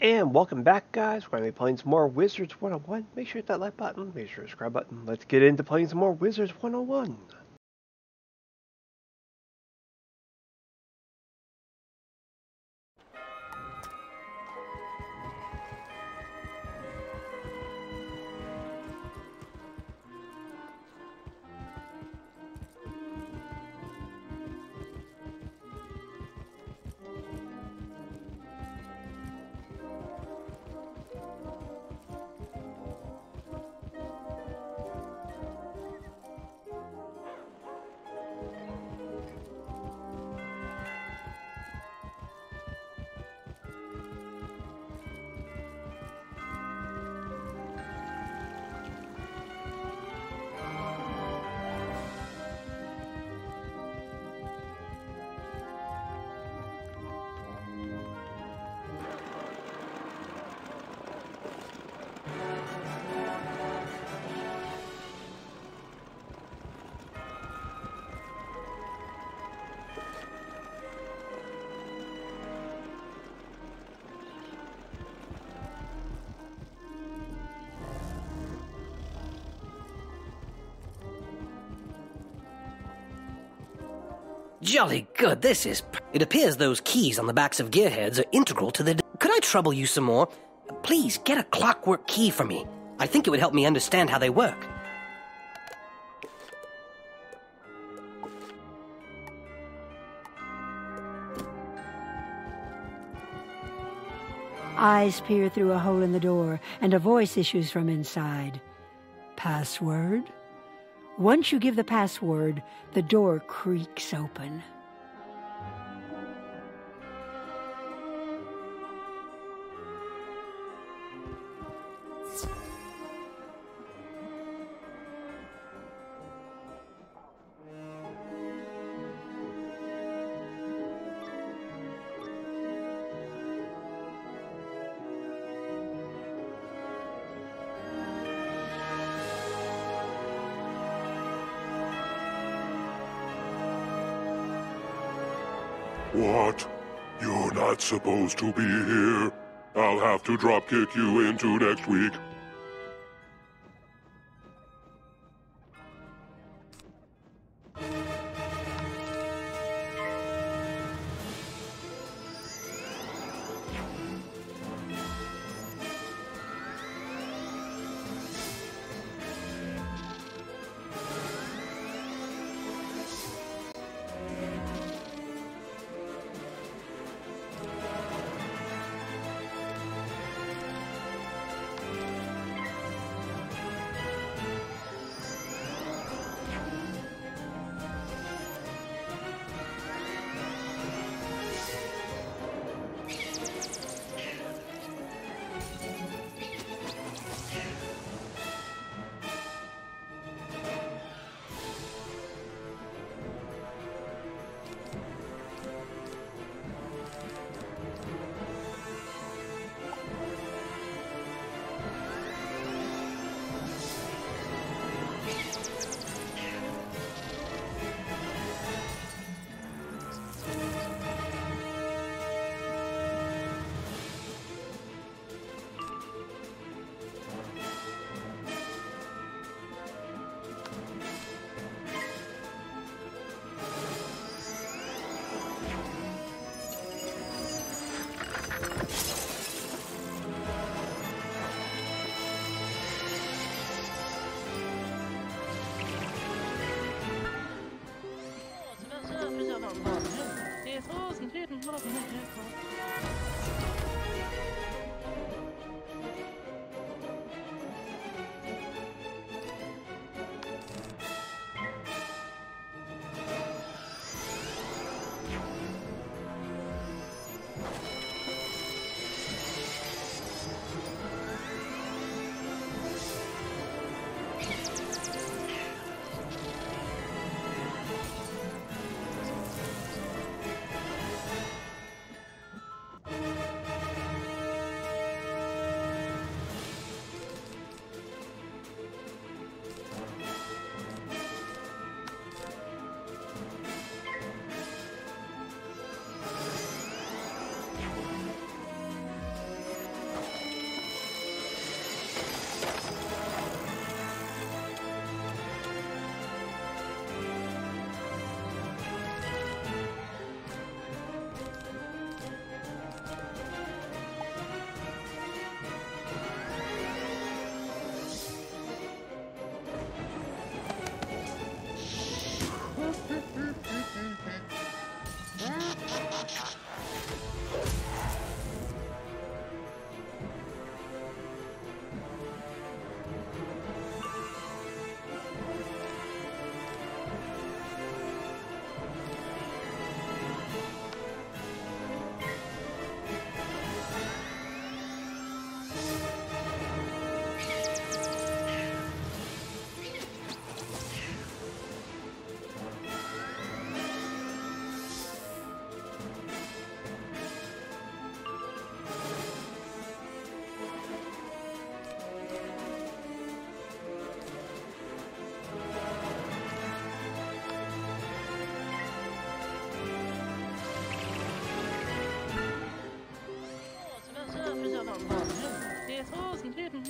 And welcome back, guys. We're going to be playing some more Wizards 101. Make sure to hit that like button. Make sure to subscribe button. Let's get into playing some more Wizards 101. Jolly good, this is... It appears those keys on the backs of gearheads are integral to the... Could I trouble you some more? Please, get a clockwork key for me. I think it would help me understand how they work. Eyes peer through a hole in the door, and a voice issues from inside. Password? Once you give the password, the door creaks open. What? You're not supposed to be here. I'll have to dropkick you into next week.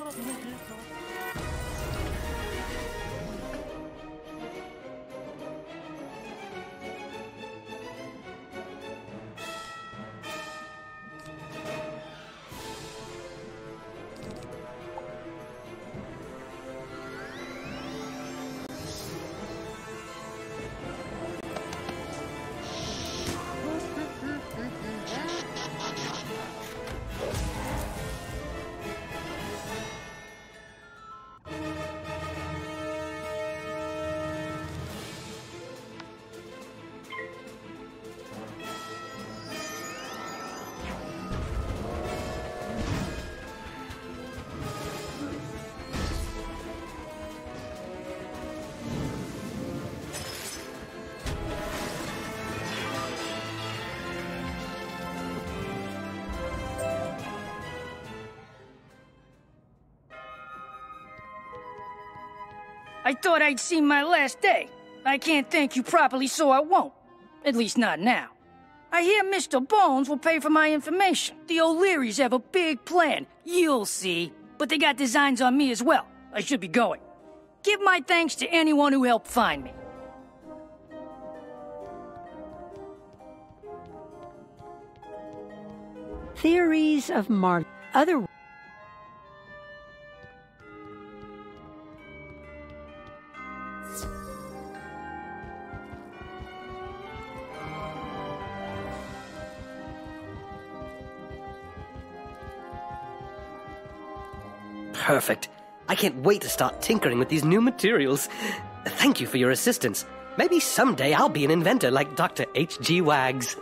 I thought I'd seen my last day. I can't thank you properly, so I won't. At least not now. I hear Mr. Bones will pay for my information. The O'Learys have a big plan. You'll see. But they got designs on me as well. I should be going. Give my thanks to anyone who helped find me. Theories of other. Perfect. I can't wait to start tinkering with these new materials. Thank you for your assistance. Maybe someday I'll be an inventor like Dr. H.G. Wags.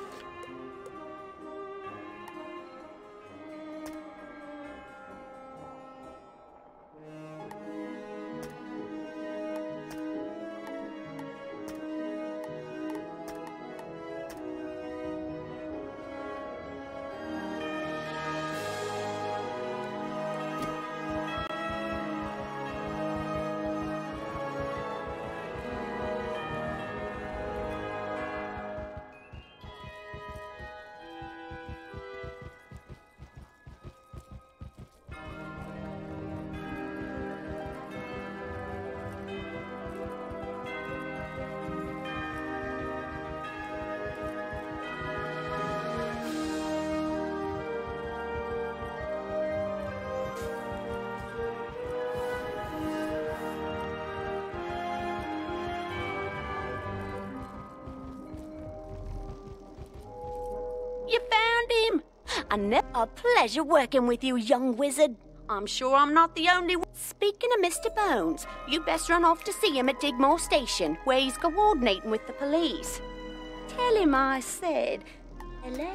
You found him! A pleasure working with you, young wizard. I'm sure I'm not the only one. Speaking of Mr. Bones, you best run off to see him at Digmore Station, where he's coordinating with the police. Tell him I said hello.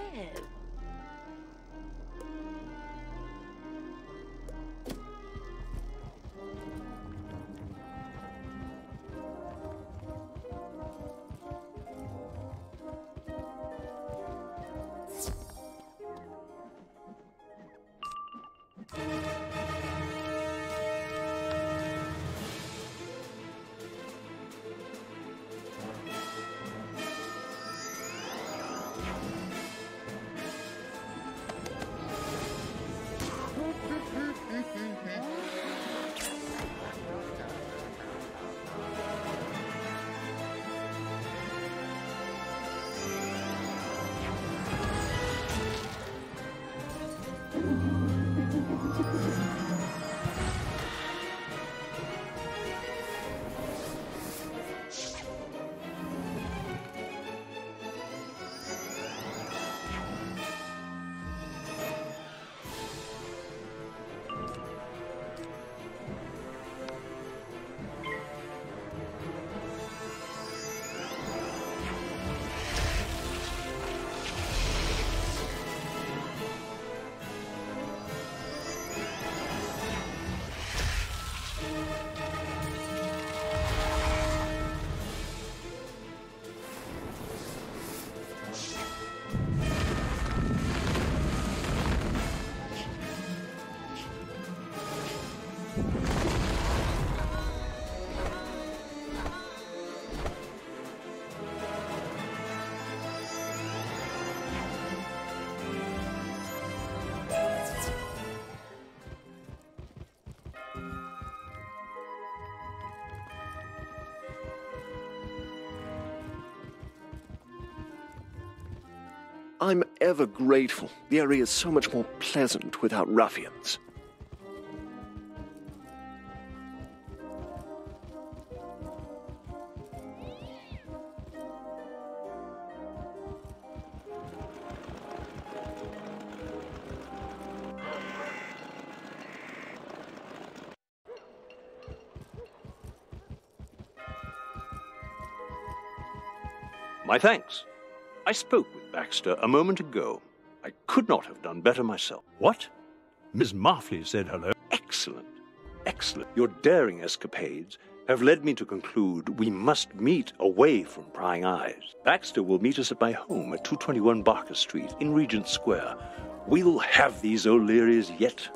I'm ever grateful. The area is so much more pleasant without ruffians. My thanks. I spoke with Baxter a moment ago. I could not have done better myself. What? Miss Marfley said hello. Excellent. Excellent. Your daring escapades have led me to conclude we must meet away from prying eyes. Baxter will meet us at my home at 221 Barker Street in Regent Square. We'll have these O'Learys yet.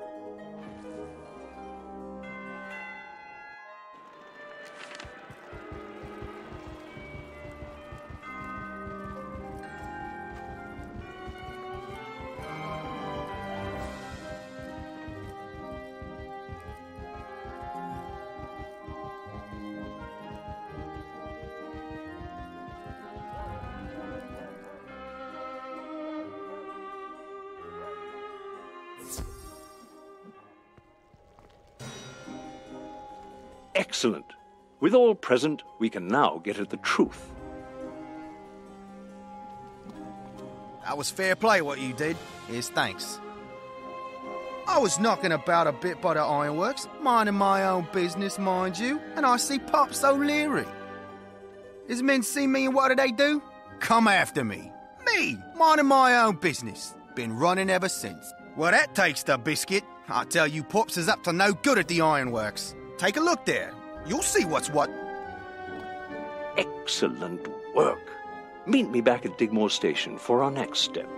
Excellent. With all present, we can now get at the truth. That was fair play what you did. Here's thanks. I was knocking about a bit by the ironworks, minding my own business, mind you, and I see Pops O'Leary. His men see me and what do they do? Come after me. Me, minding my own business. Been running ever since. Well, that takes the biscuit. I tell you, Pops is up to no good at the ironworks. Take a look there. You'll see what's what. Excellent work. Meet me back at Digmore Station for our next step.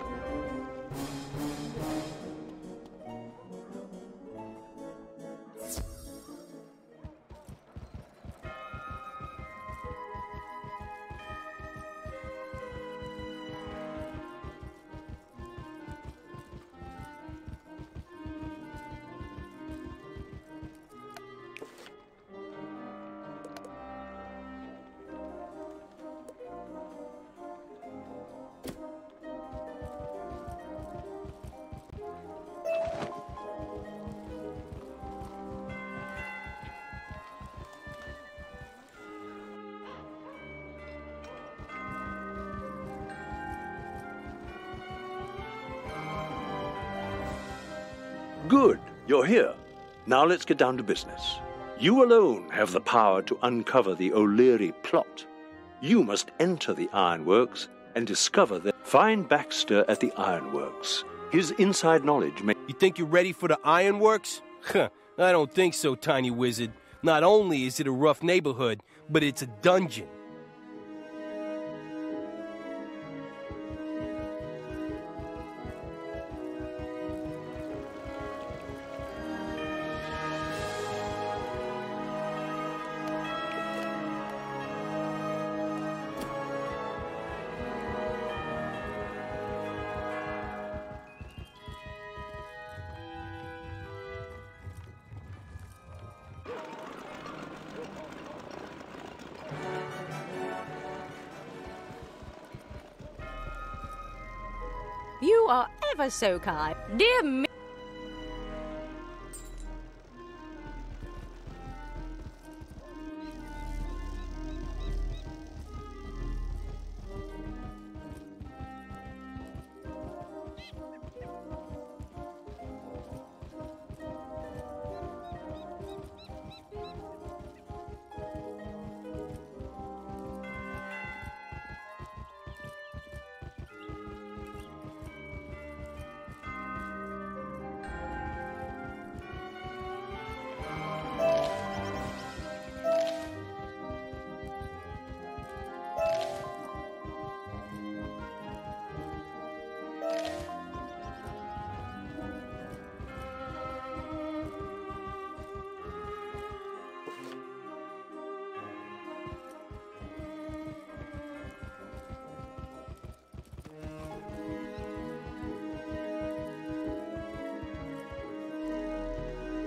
Good, you're here. Now let's get down to business. You alone have the power to uncover the O'Leary plot. You must enter the ironworks and discover that. Find Baxter at the ironworks. His inside knowledge may... You think you're ready for the ironworks? I don't think so, tiny wizard. Not only is it a rough neighborhood, but it's a dungeon. You are ever so kind. Dear me.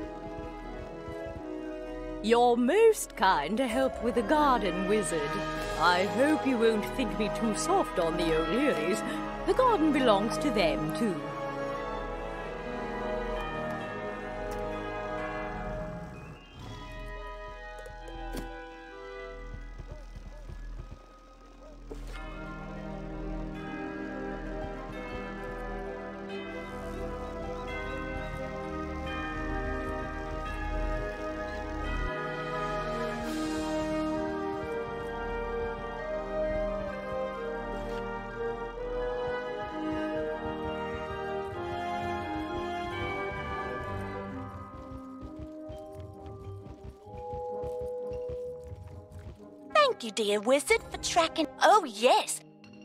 You're most kind to help with the garden, wizard. I hope you won't think me too soft on the O'Learys. The garden belongs to them, too. Thank you, dear wizard, for tracking. Oh, yes.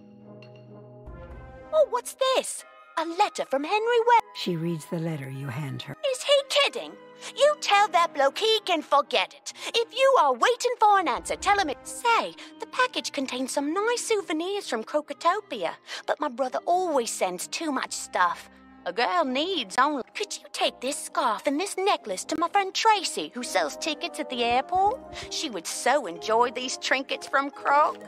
Oh, what's this? A letter from Henry Webb. She reads the letter you hand her. Is he kidding? You tell that bloke he can forget it. If you are waiting for an answer, tell him it. Say, the package contains some nice souvenirs from Crocotopia, but my brother always sends too much stuff. A girl needs only. Could you take this scarf and this necklace to my friend Tracy, who sells tickets at the airport? She would so enjoy these trinkets from Croc.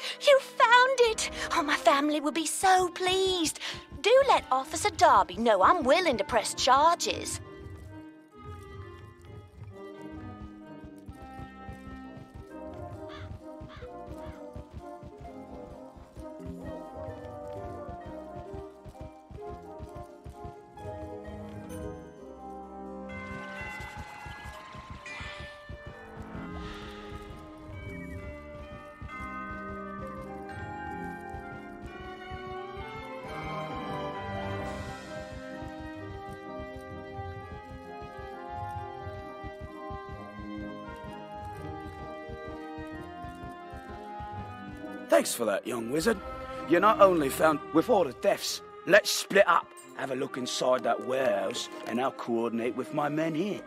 You found it! Oh, my family will be so pleased. Do let Officer Darby know I'm willing to press charges. Thanks for that, young wizard. You not only found with all the deaths. Let's split up, have a look inside that warehouse, and I'll coordinate with my men here.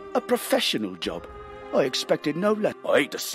A professional job. I expected no less. I hate to say.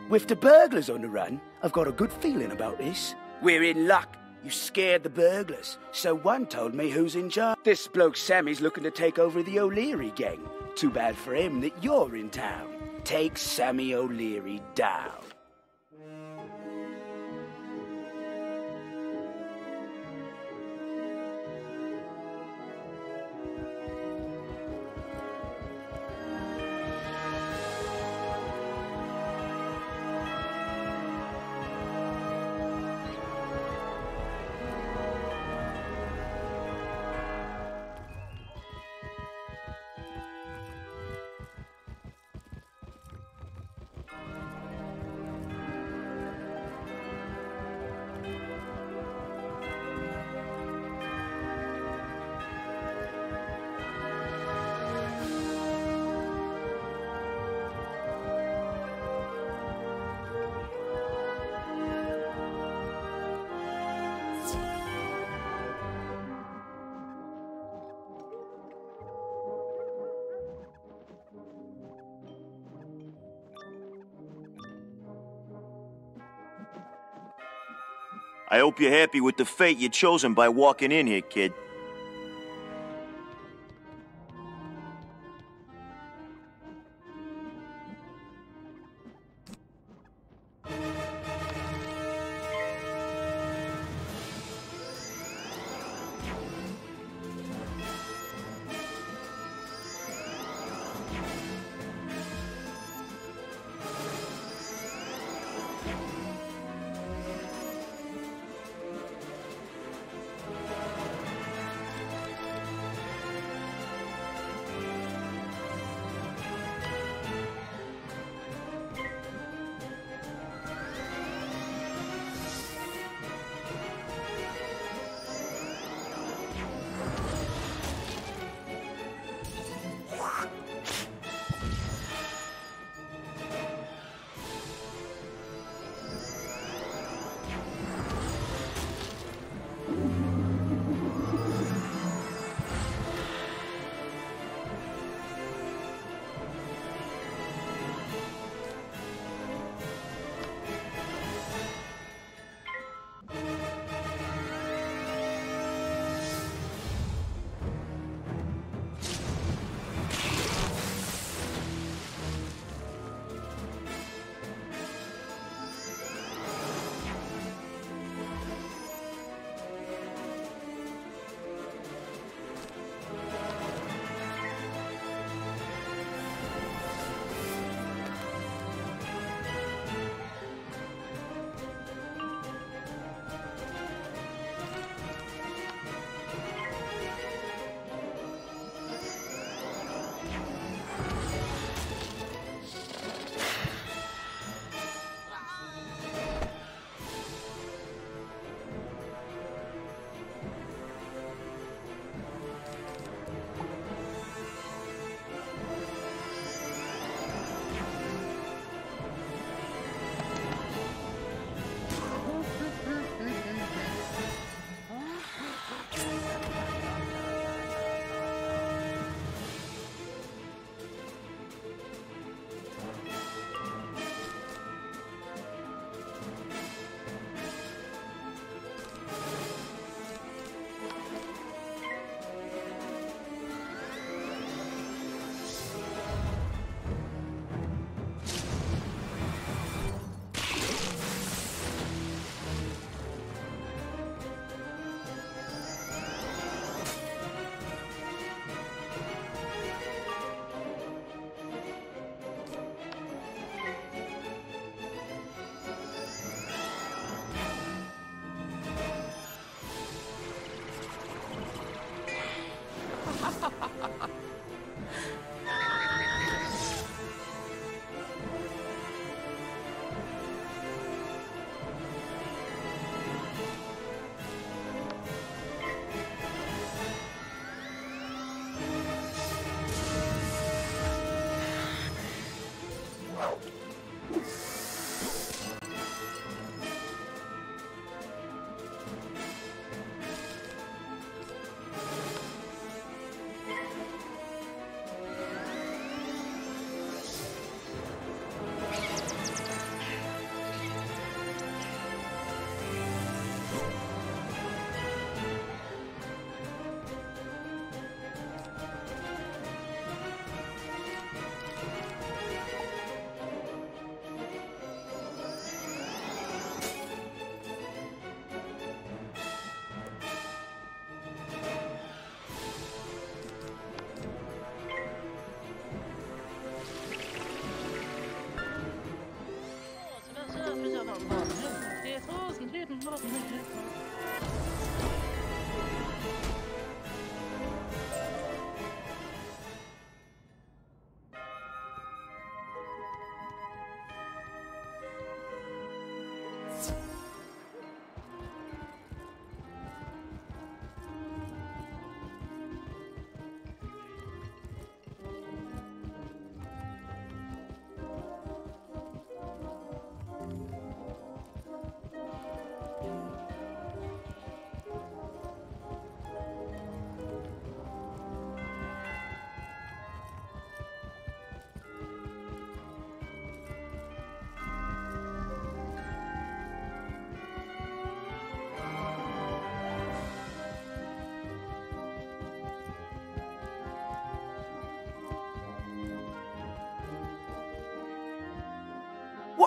With the burglars on the run, I've got a good feeling about this. We're in luck. You scared the burglars, so one told me who's in charge. This bloke Sammy's looking to take over the O'Leary gang. Too bad for him that you're in town. Take Sammy O'Leary down. I hope you're happy with the fate you're chosen by walking in here, kid.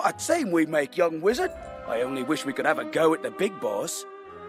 What a team we make, young wizard. I only wish we could have a go at the big boss.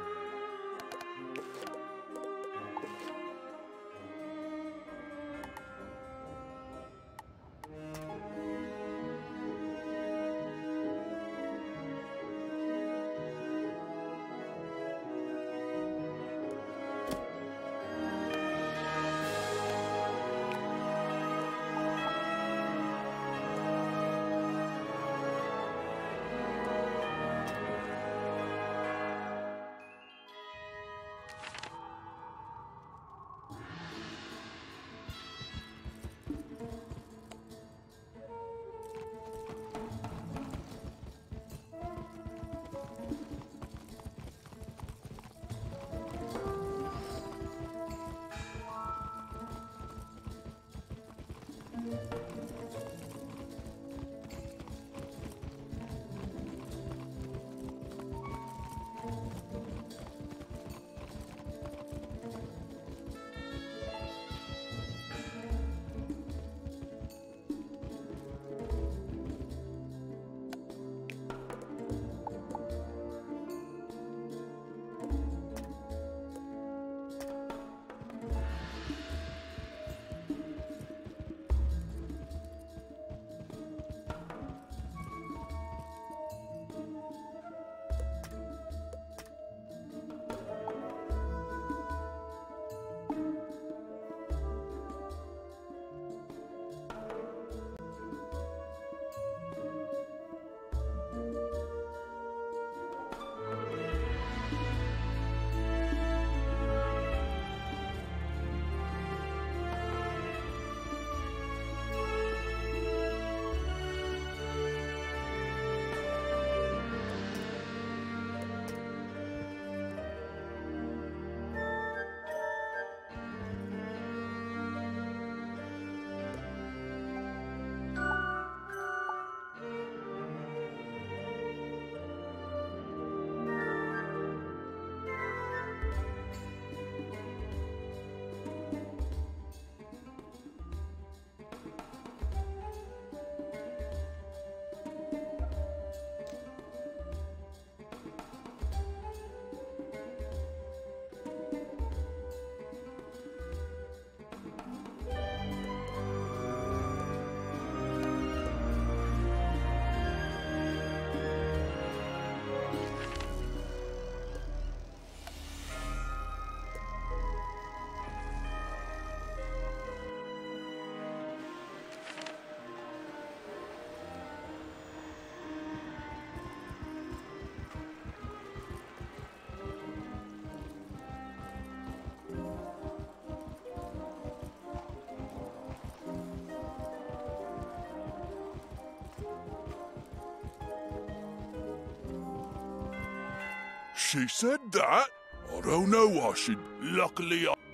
She said that? I don't know why she... Luckily I...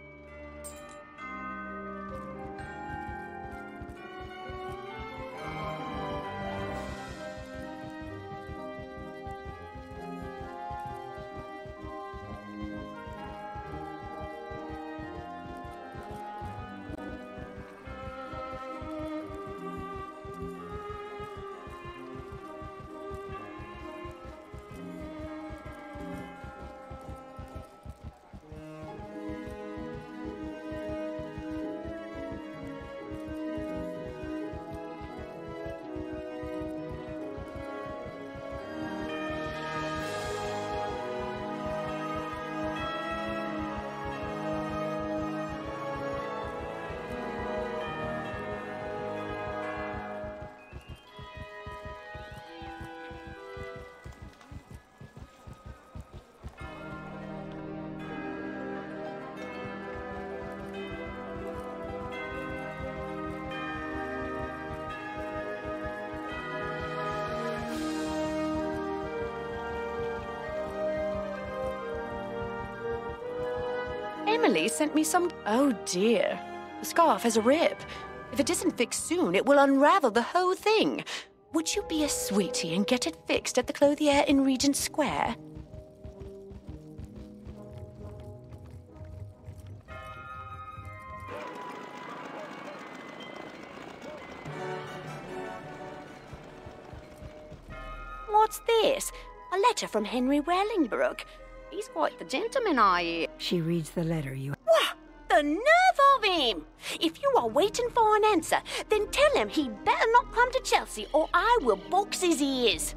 Emily sent me some... Oh dear. The scarf has a rip. If it isn't fixed soon, it will unravel the whole thing. Would you be a sweetie and get it fixed at the clothier in Regent Square? What's this? A letter from Henry Wellingbrook. He's quite the gentleman, I hear. She reads the letter you... What? The nerve of him! If you are waiting for an answer, then tell him he'd better not come to Chelsea or I will box his ears.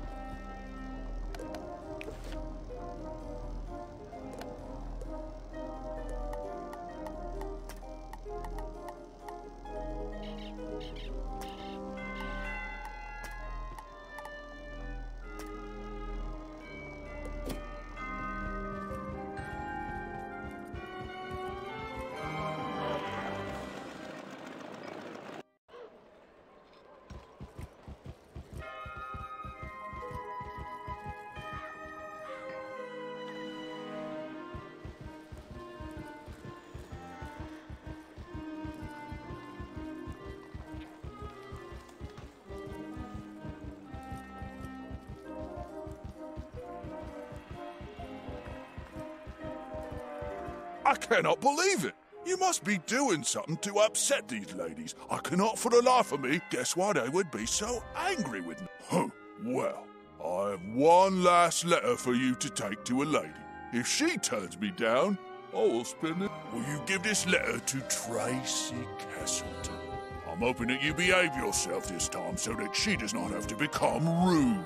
I cannot believe it. You must be doing something to upset these ladies. I cannot for the life of me guess why they would be so angry with me. Huh. Well, I have one last letter for you to take to a lady. If she turns me down, I will spend it. Will you give this letter to Tracy Castleton? I'm hoping that you behave yourself this time so that she does not have to become rude.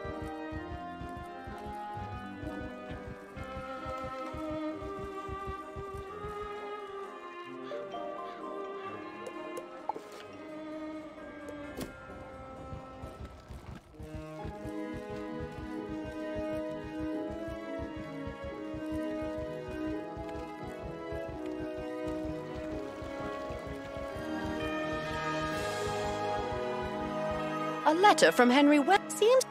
A letter from Henry West seems...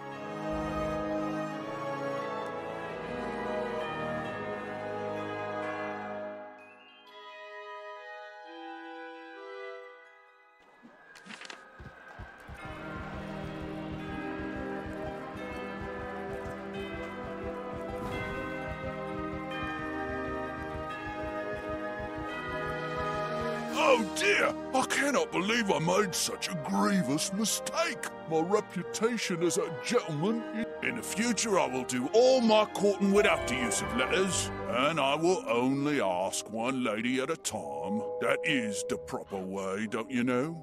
Oh dear! I cannot believe I made such a grievous mistake. My reputation as a gentleman... In the future I will do all my courting without the use of letters, and I will only ask one lady at a time. That is the proper way, don't you know?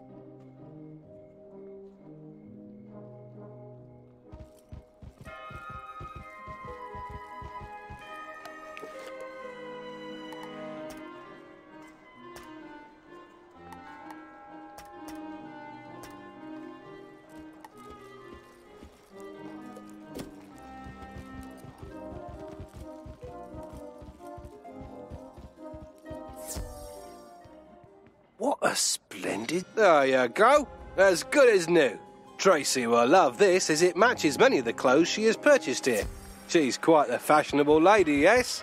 What a splendid... There you go. As good as new. Tracy will love this, as it matches many of the clothes she has purchased here. She's quite a fashionable lady, yes?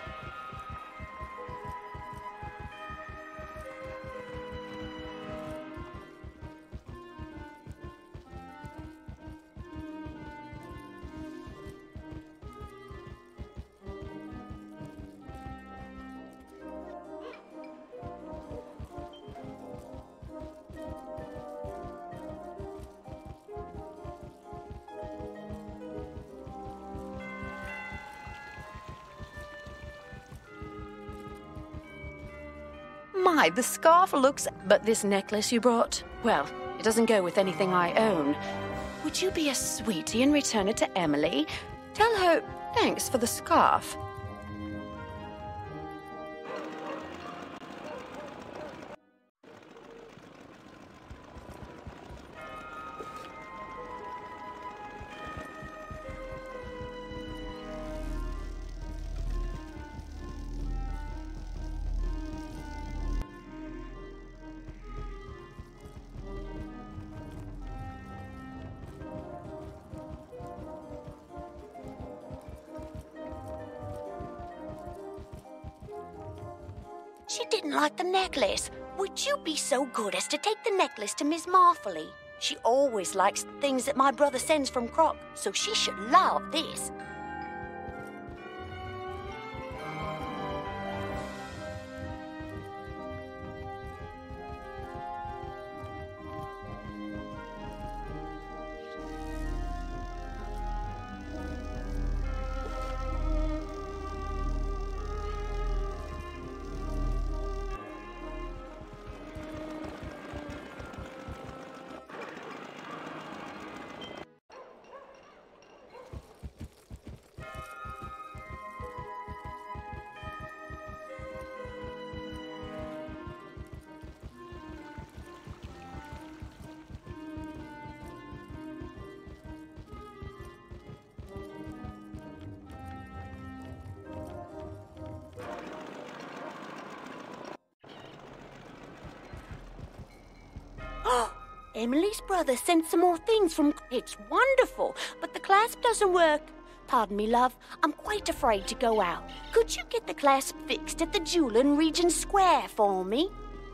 My, the scarf looks... But this necklace you brought? Well, it doesn't go with anything I own. Would you be a sweetie and return it to Emily? Tell her thanks for the scarf. She didn't like the necklace. Would you be so good as to take the necklace to Miss Marley? She always likes things that my brother sends from Croc, so she should love this. Emily's brother sent some more things from... It's wonderful, but the clasp doesn't work. Pardon me, love. I'm quite afraid to go out. Could you get the clasp fixed at the jeweler in Regent Square for me?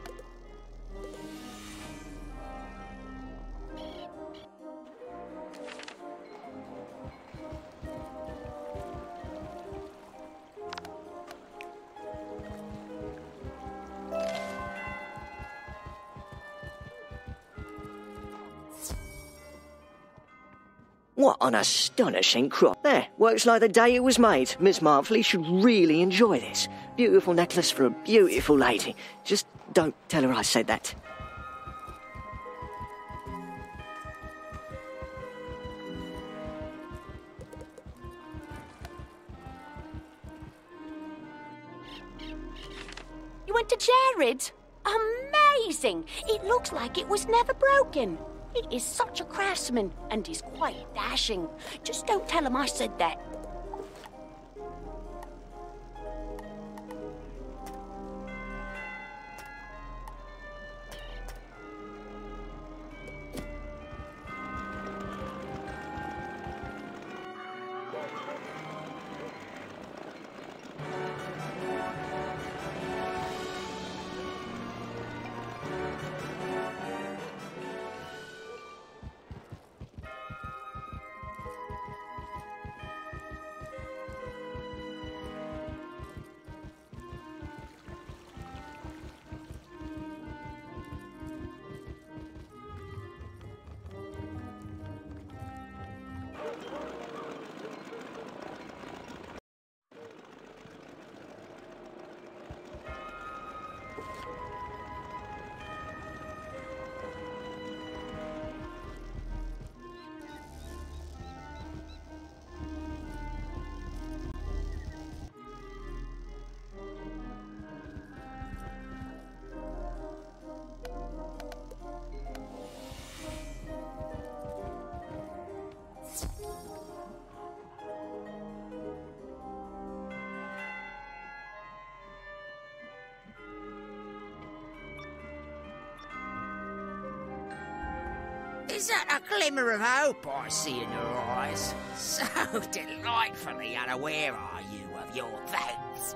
What an astonishing crop. There, works like the day it was made. Miss Martley should really enjoy this. Beautiful necklace for a beautiful lady. Just don't tell her I said that. You went to Jared? Amazing! It looks like it was never broken. He is such a craftsman, and he's quite dashing. Just don't tell him I said that. Is that a glimmer of hope I see in your eyes? So delightfully unaware are you of your votes?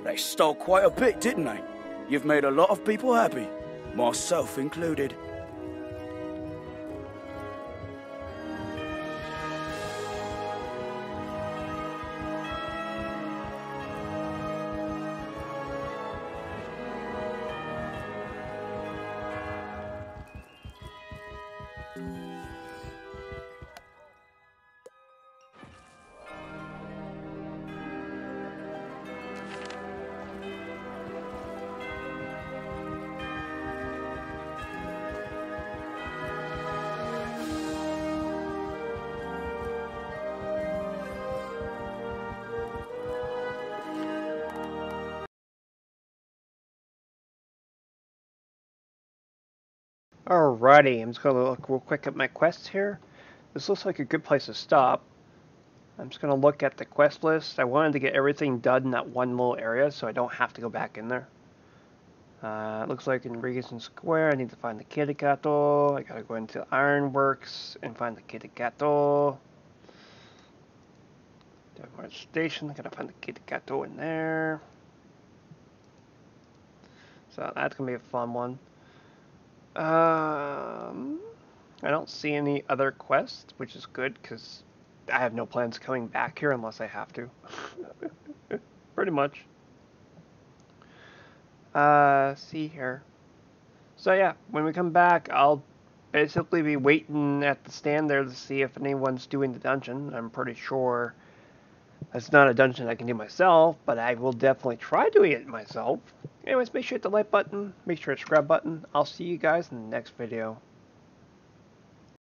They stole quite a bit, didn't they? You've made a lot of people happy, myself included. Alrighty, I'm just going to look real quick at my quests here. This looks like a good place to stop. I'm just going to look at the quest list. I wanted to get everything done in that one little area so I don't have to go back in there. It looks like in Regent Square I need to find the Kitty Gato. I gotta go into Ironworks and find the Kitty Gato. Denmark Station, I gotta find the Kitty Gato in there. So that's gonna be a fun one. I don't see any other quests, which is good because I have no plans coming back here unless I have to. Pretty much. See here. So yeah, when we come back, I'll basically be waiting at the stand there to see if anyone's doing the dungeon. I'm pretty sure that's not a dungeon I can do myself, but I will definitely try doing it myself. Anyways, make sure to hit the like button, make sure to subscribe button. I'll see you guys in the next video.